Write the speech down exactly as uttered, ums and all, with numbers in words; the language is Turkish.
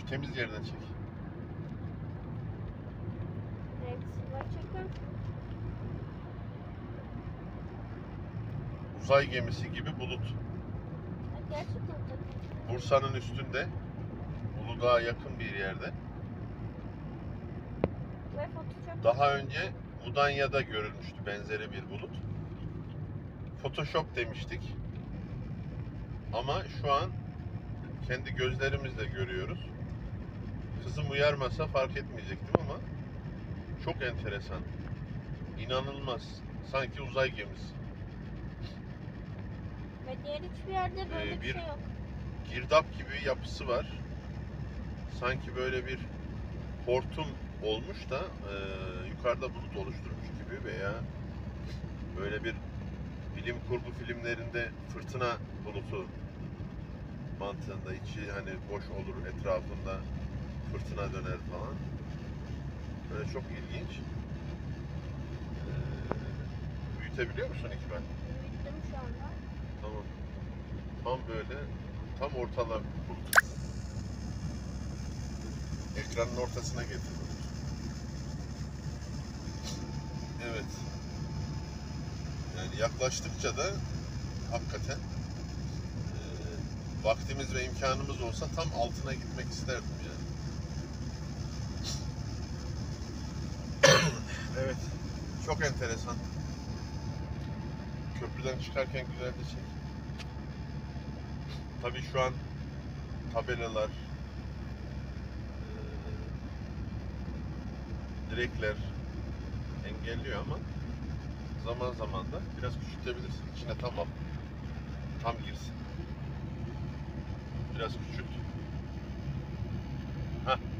Şu temiz yerden çek. Uzay gemisi gibi bulut. Gerçekten. Bursa'nın üstünde, Uludağ'a yakın bir yerde. Ve Photoshop. Daha önce Mudanya'da görülmüştü benzeri bir bulut. Photoshop demiştik. Ama şu an kendi gözlerimizle görüyoruz. Kızım uyarmasa fark etmeyecektim ama çok enteresan. İnanılmaz. Sanki uzay gemisi. Ve diğer hiçbir yerde böyle Ee, bir bir- şey yok. Girdap gibi yapısı var. Sanki böyle bir hortum olmuş da e, yukarıda bulut oluşturmuş gibi veya böyle bir bilim kurgu filmlerinde fırtına bulutu mantığında, içi hani boş olur, etrafında fırtına döner falan. Böyle çok ilginç. Ee, büyütebiliyor musun İkbal? Büyüttüm şu anda. Tamam. Tam böyle, tam ortalar bulut. Ekranın ortasına getir. Evet. Yani yaklaştıkça da hakikaten e, vaktimiz ve imkanımız olsa tam altına gitmek isterdim yani. Evet. Çok enteresan. Köprüden çıkarken güzel bir şey. Tabii şu an tabelalar, e, direkler engelliyor ama zaman zaman da biraz küçültebilirsin. İçine tamam. Tam girsin. Biraz küçült. Hah.